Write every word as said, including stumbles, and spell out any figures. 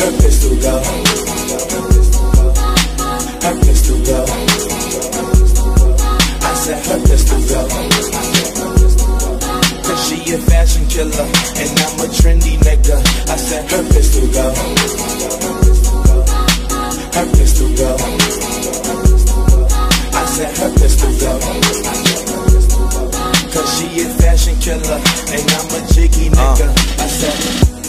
her pistol go. Her pistol go. I said her pistol go. Cause she a fashion killer and I'm a trendy nigga. I said her pistol go. Her pistol go. I said her pistol go. Cause she a fashion killer and I'm a jiggy nigga. I said